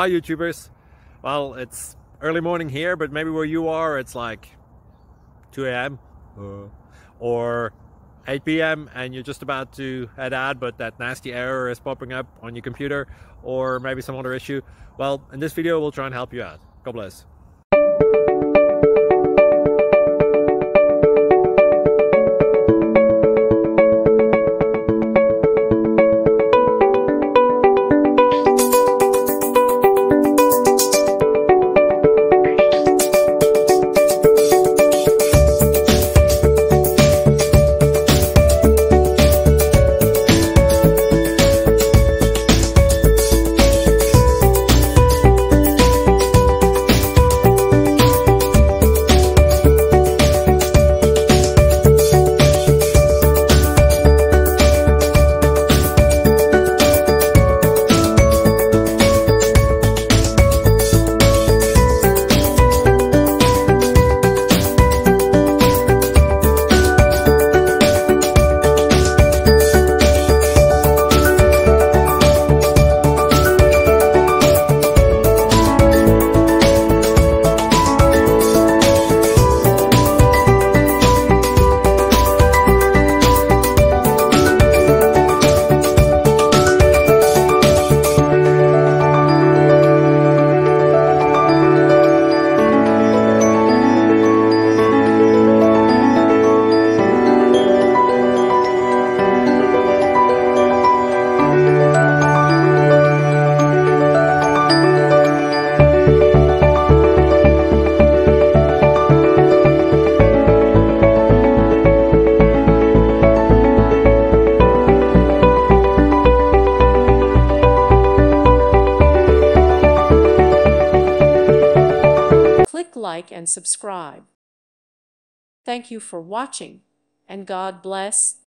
Hi YouTubers. Well, it's early morning here, but maybe where you are it's like 2 a.m. or 8 p.m. and you're just about to head out, but that nasty error is popping up on your computer, or maybe some other issue. Well, in this video we'll try and help you out. God bless. Click like and subscribe. Thank you for watching, and God bless.